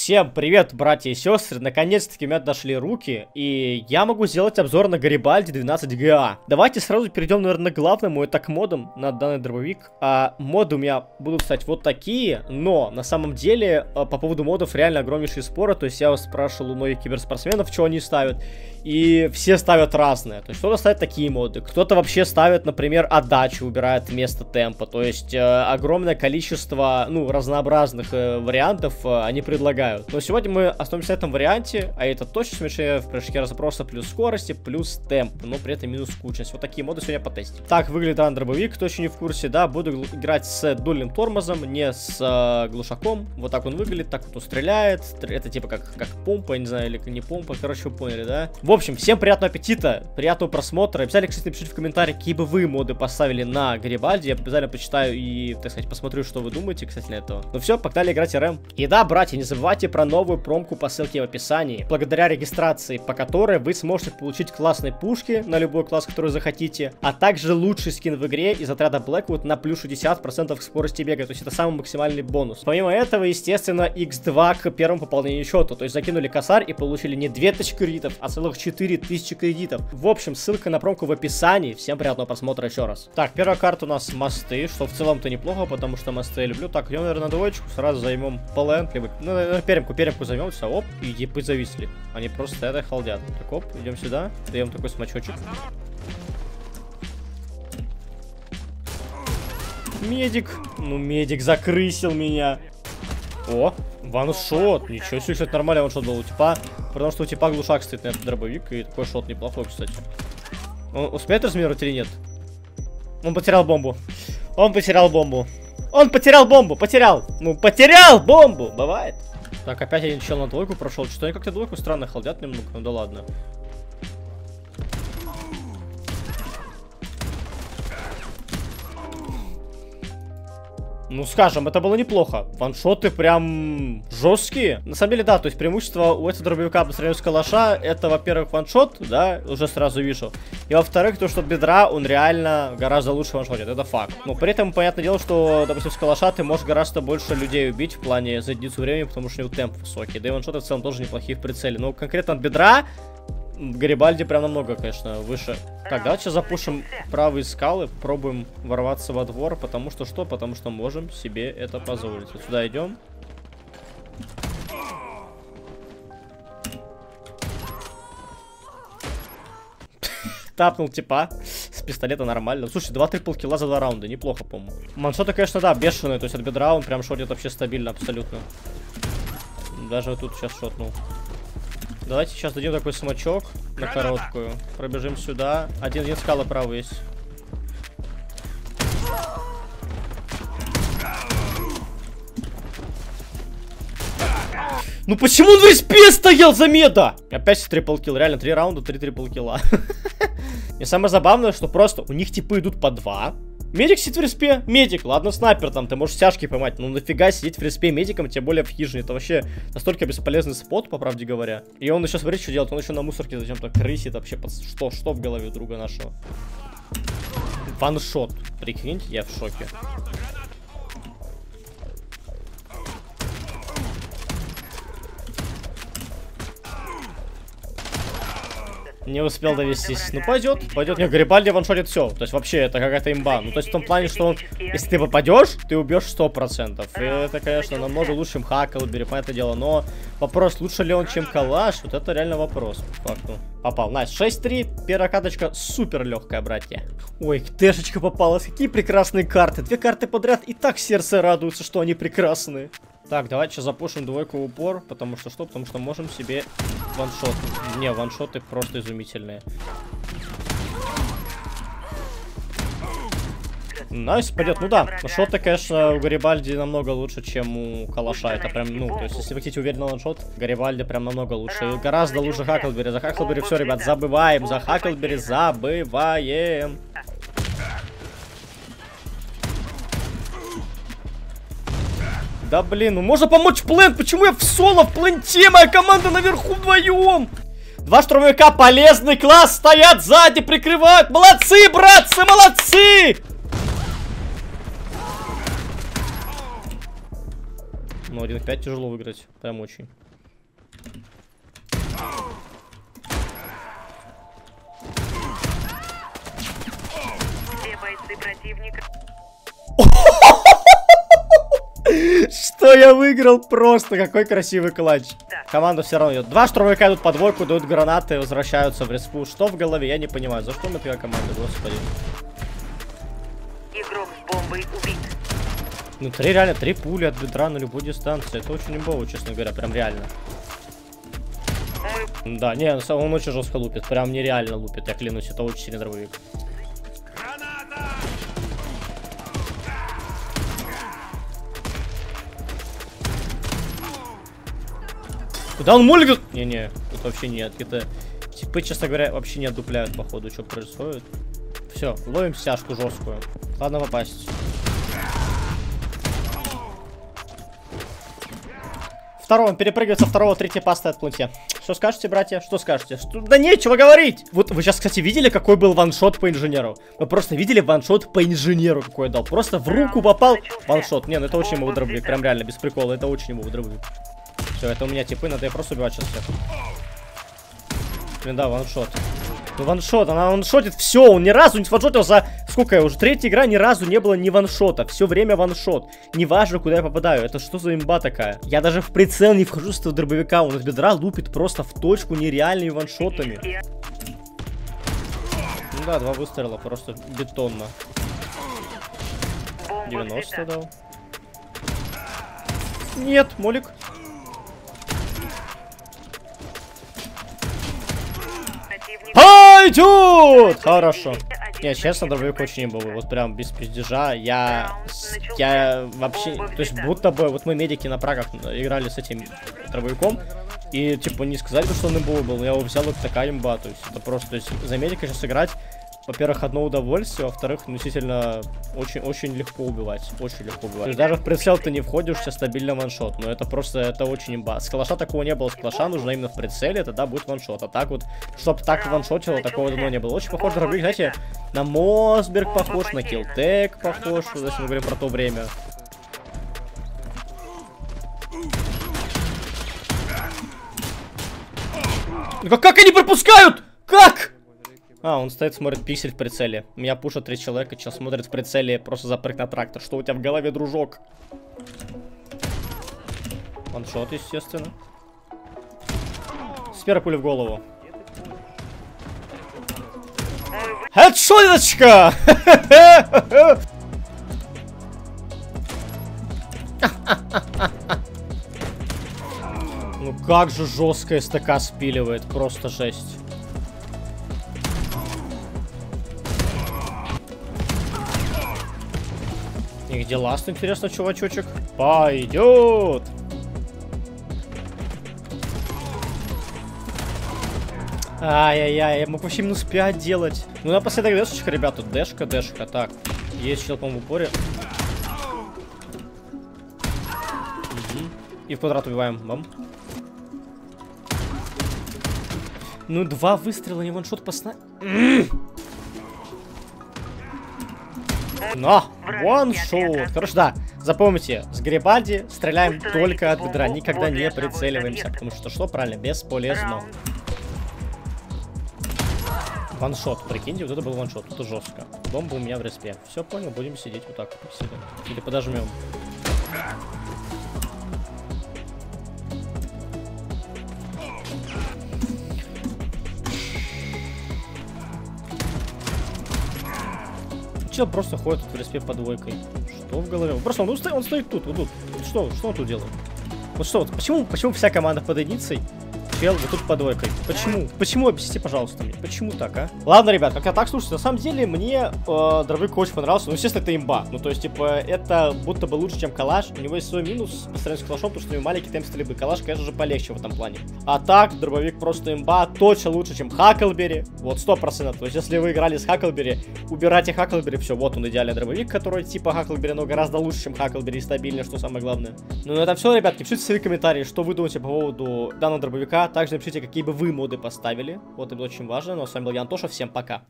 Всем привет, братья и сестры, наконец-таки у меня дошли руки, и я могу сделать обзор на Гарибальди 12ГА. Давайте сразу перейдем, наверное, к главному, это к модам на данный дробовик. Моды у меня будут, кстати, вот такие, но на самом деле по поводу модов реально огромнейшие споры, то есть я вас спрашивал у многих киберспортсменов, что они ставят, и все ставят разное. То есть кто-то ставит такие моды, кто-то вообще ставит, например, отдачу, убирает вместо темпа, то есть огромное количество, разнообразных вариантов они предлагают. Но сегодня мы остановимся на этом варианте, а это точно смещение в прыжке запроса плюс скорости, плюс темп, но при этом минус скучность. Вот такие моды сегодня потестим. Так выглядит данный дробовик, кто еще не в курсе, да, буду играть с дульным тормозом, не с глушаком. Вот так он выглядит, так вот он стреляет, это типа как помпа, я не знаю, или не помпа, короче, вы поняли, да? В общем, всем приятного аппетита, приятного просмотра. Обязательно, кстати, напишите в комментариях, какие бы вы моды поставили на Гарибальди, я обязательно почитаю и, так сказать, посмотрю, что вы думаете, кстати, на этого. Ну все, погнали играть РМ. И да, братья, не забывайте про новую промку по ссылке в описании, благодаря регистрации, по которой вы сможете получить классные пушки на любой класс, который захотите, а также лучший скин в игре из отряда Blackwood на плюс 60% к скорости бега, то есть это самый максимальный бонус. Помимо этого, естественно, x2 к первому пополнению счета, то есть закинули косарь и получили не 2000 кредитов, а целых 4000 кредитов. В общем, ссылка на промку в описании. Всем приятного просмотра еще раз. Так, первая карта у нас мосты, что в целом-то неплохо, потому что мосты я люблю. Так, идем, наверное, на двоечку, сразу займем ПЛН, либо, перемку займем, все, оп, и епы зависли. Они просто стоят и халдят. Так, оп, идем сюда, даем такой смачочек. Медик. Ну, медик закрысил меня. О, ваншот. Ничего себе, это нормальный ваншот был у типа. Потому что у типа глушак стоит на этот дробовик, и такой шот неплохой, кстати. Он успеет разминировать или нет? Он потерял бомбу. Он потерял бомбу. Он потерял бомбу, потерял. Ну, потерял бомбу, бывает. Так, опять один чел на двойку прошел. Что они как-то двойку странно халдят немного. Ну да ладно. Ну, скажем, это было неплохо. Ваншоты прям жесткие. На самом деле, да, то есть преимущество у этого дробовика по сравнению с калаша, это, во-первых, ваншот, да, уже сразу вижу. И, во-вторых, то, что от бедра он реально гораздо лучше ваншотит, это факт. Но при этом, понятное дело, что, допустим, с калаша ты можешь гораздо больше людей убить в плане за единицу времени, потому что у него темп высокий. Да и ваншоты в целом тоже неплохие в прицеле. Но конкретно от бедра Гарибальди прям намного, конечно, выше. Так, давайте сейчас запушим правые скалы, пробуем ворваться во двор, потому что что? Потому что можем себе это позволить. Вот сюда идем. Тапнул типа с пистолета нормально. Слушай, 2 трипл килла за 2 раунда, неплохо, по-моему. Маншоты, конечно, да, бешеные, то есть от бедра он прям шотит вообще стабильно, абсолютно. Даже вот тут сейчас шотнул. Давайте сейчас дадим такой смачок на короткую. Пробежим сюда. Один скала правый есть. Ну почему он в респе стоял за меда? Опять трипл килл. Реально 3 раунда, 3 трипл килла. И самое забавное, что просто у них типы идут по 2. Медик сидит в респе. Медик, ладно, снайпер там, ты можешь стяжки поймать. Ну нафига сидеть в респе медиком, тем более в хижине. Это вообще настолько бесполезный спот, по правде говоря. И он еще, смотрите, что делает. Он еще на мусорке зачем-то крысит вообще. Что в голове друга нашего? Ваншот. Прикиньте, я в шоке. Не успел довестись. Ну пойдет. Не, Гарибальди ваншотит все. То есть вообще это какая-то имба. Ну то есть в том плане, что он, если ты попадешь, ты убьешь 100%. И это, конечно, намного лучше, чем Хаклбери, понятное дело. Но вопрос, лучше ли он, чем калаш, вот это реально вопрос, по факту. Попал. Найс. 6-3. Первая карточка супер легкая, братья. Ой, тэшечка попалась. Какие прекрасные карты. 2 карты подряд. И так сердце радуется, что они прекрасные. Так, давайте сейчас запушим двойку в упор, потому что что? Потому что можем себе ваншот. Не, ваншоты просто изумительные. Найс, пойдет. Ну да, шоты, конечно, у Гарибальди намного лучше, чем у калаша. Это прям, то есть, если вы хотите уверенный ваншот, Гарибальди прям намного лучше. И гораздо лучше Хаклбери. За Хаклбери все, ребят, забываем. За Хаклбери забываем. Да блин, ну можно помочь плент? Почему я в соло в пленте? Моя команда наверху вдвоем. 2 штурмовика, полезный класс, стоят сзади, прикрывают. Молодцы, братцы, молодцы! Но 1.5 тяжело выиграть. Прям очень. Все бойцы противника. Что я выиграл просто? Какой красивый клатч. Команда все равно идет. Два штурмовика идут по двойку, дают гранаты, возвращаются в респу. Что в голове? Я не понимаю. За что мы такая команда, господи? Игрок с бомбой убит. Ну, реально, 3 пули от бедра на любой дистанции. Это очень имбово, честно говоря, прям реально. Да, не, он очень жестко лупит. Прям нереально лупит, я клянусь. Это очень сильный дробовик. Куда он молит? Не-не, тут вообще нет. Это типы, честно говоря, вообще не отдупляют, походу, что происходит. Все, ловим стяжку жесткую. Ладно попасть. Второго, он перепрыгивает со второго, третья паста от планте. Что скажете, братья? Что скажете? Да нечего говорить! Вот вы сейчас, кстати, видели, какой был ваншот по инженеру? Вы просто видели ваншот по инженеру, какой я дал? Просто в руку попал ваншот. Не, ну это очень его дробовик, прям реально, без прикола, это очень его дробовик. Все, это у меня типы, надо я просто убивать сейчас всех. Блин, да, ваншот. Ну ваншот, она ваншотит все, он ни разу не ваншотил за... Сколько я уже? Третья игра, ни разу не было ни ваншота. Все время ваншот. Неважно, куда я попадаю. Это что за имба такая? Я даже в прицел не вхожу с этого дробовика. Он из бедра лупит просто в точку нереальными ваншотами. Ну да, 2 выстрела, просто бетонно. 90 дал. Нет, молик. Пойдет! Хорошо. Не, честно, дробовик очень имбовый. Вот прям без пиздежа. Я вообще... То есть будто бы... Вот мы медики на прагах играли с этим дробовиком. И типа не сказали, что он имбовый был. Но я его взял, вот такая имба. То есть это просто... То есть за медика сейчас играть... Во-первых, одно удовольствие, во-вторых, действительно, очень легко убивать. Очень легко убивать. То есть даже в прицел ты не входишь, у тебя стабильно ваншот. Но это просто, это очень имба. С калаша такого не было. С калаша нужно именно в прицеле, тогда будет ваншот. А так вот, чтоб так ваншотило, такого давно не было. Очень похож на дробовик, знаете, на Мосберг похож, на Киллтек похож, если мы говорим про то время. Ну как они пропускают? Как? А, он стоит, смотрит пиксель в прицеле. Меня пушат 3 человека, сейчас смотрит в прицеле, просто запрыг на трактор. Что у тебя в голове, дружок? Ваншот, естественно. С первой пули в голову. Хедшоточка! Ну как же жестко СТК спиливает, просто жесть. И где ласт, интересно, чувачочек? Пойдет! Ай-яй-яй, я мог вообще минус 5 делать. Ну, напоследок дэшечка, ребята. Дэшка. Так, есть чел, по-моему, в упоре. И в квадрат убиваем. Бам. Ну, 2 выстрела, не ваншот посна... Но! Ваншот! Короче, да, запомните, с Гарибальди стреляем только от бедра, никогда не прицеливаемся, потому что правильно, бесполезно. Ваншот, прикиньте, вот это был ваншот, это жестко. Бомба у меня в респе. Все понял, будем сидеть вот так вот. Или подожмем. Чел просто ходит в респе под двойкой. Что в голове? Просто он стоит тут, вот тут. Что он тут делает? Вот что, почему вся команда под единицей? Чел, вот тут под двойкой. Почему? Почему? Объясните, пожалуйста, мне. Почему так, а? Ладно, ребят, как я так, слушайте, на самом деле мне дробовик очень понравился. Ну, естественно, это имба. Ну, то есть, типа, это будто бы лучше, чем калаш. У него есть свой минус по сравнению с калашом, потому что у него маленький темп стрельбы. Калаш, конечно же, полегче в этом плане. А так, дробовик просто имба. Точно лучше, чем Хаклбери. Вот, 100%. То есть, если вы играли с Хаклбери, убирайте Хаклбери, все, вот он идеальный дробовик, который типа Хаклбери, но гораздо лучше, чем Хаклбери, и стабильнее, что самое главное. Ну, это все, ребятки. Пишите свои комментарии, что вы думаете по поводу данного дробовика. Также напишите, какие бы вы моды поставили. Вот это очень важно. Ну а с вами был я, Антоша. Всем пока.